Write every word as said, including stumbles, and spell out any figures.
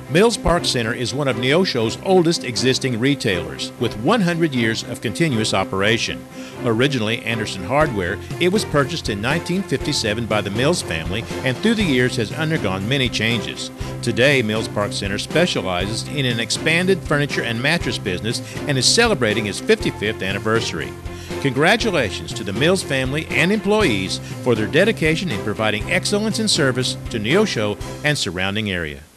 Mills Park Center is one of Neosho's oldest existing retailers, with one hundred years of continuous operation. Originally Anderson Hardware, it was purchased in nineteen fifty-seven by the Mills family and through the years has undergone many changes. Today, Mills Park Center specializes in an expanded furniture and mattress business and is celebrating its fifty-fifth anniversary. Congratulations to the Mills family and employees for their dedication in providing excellence in service to Neosho and surrounding area.